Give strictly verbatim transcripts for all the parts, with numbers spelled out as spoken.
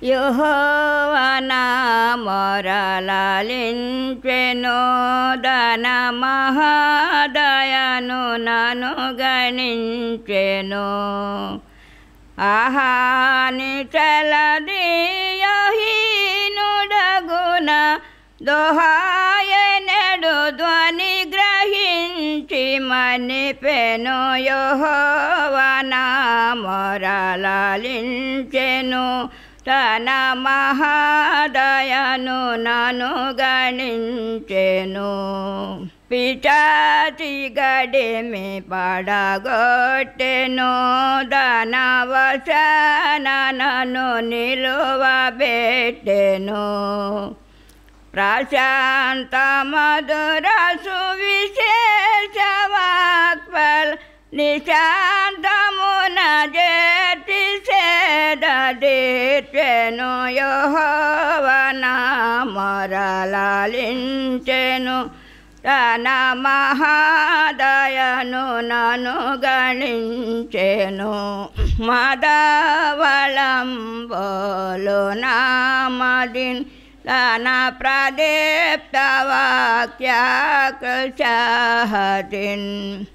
యెహోవా నా మొరలాలించెను, తన మహాదయను నన్ను గణించెను. ఆహా నిచలదీయహీనుడగున దోహాయనెడు ధ్వని గ్రహించి మన్నిపెను. యెహోవా నా మొరలాలించెను, తన మహాదయను నన్ను గణించెను. పిచాచి గడిమి పడగొట్టెను, తన వశన నన్ను నిలువబెట్టెను. ప్రశాంత మధుర సువిశేష వాక్పల్ నిశాంతమున చేర్చి సేదదీర్చెను. యెహోవా నా మొరలాలించెను, తన మహాదయను నన్ను గణించెను. మదవలంబోలు నామదిన్ తన ప్రదీప్త వాక్యాకృషహతిన్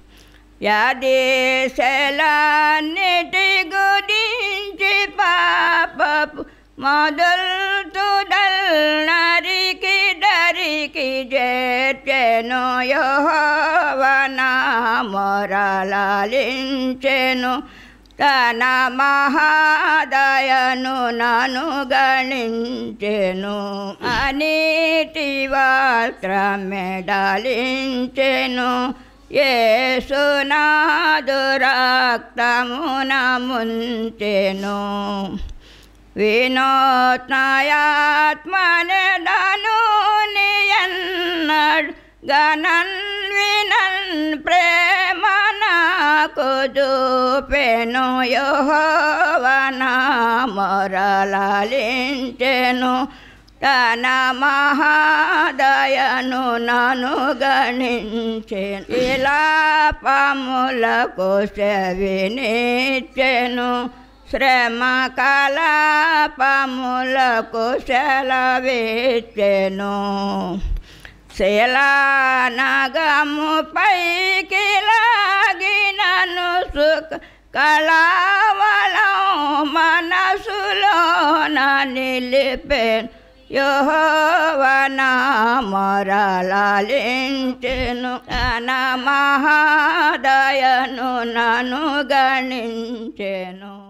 యదేశలన్నిటి గురించి పాపపు మొదల్తుదల్ నరికి దరికి చేర్చెను. యెహోవా నా మొరలాలించెను, తన మహాదయను నన్ను గణించెను. అనీతి వస్త్రమెడలించెను, యేసునాథు రక్తమున ముంచెను. వినూత్నయాత్మనెదను నియన్నడ్ గణన్ వినన్ ప్రేమ నాకు చూపెను. యెహోవా నా మొరలాలించెను, తన మహాదయను నన్ను గణించెను. విలాపములకు సెవినిచ్చెను, శ్రమ కలాపములకు సెలవిచ్చెను. శిలానగము పైకి లాగినను సుఖ కళావలం మనసులోన నిలిపెను. యెహోవా నా మొరలాలించెను, తన మహాదయను నన్ను గణించెను.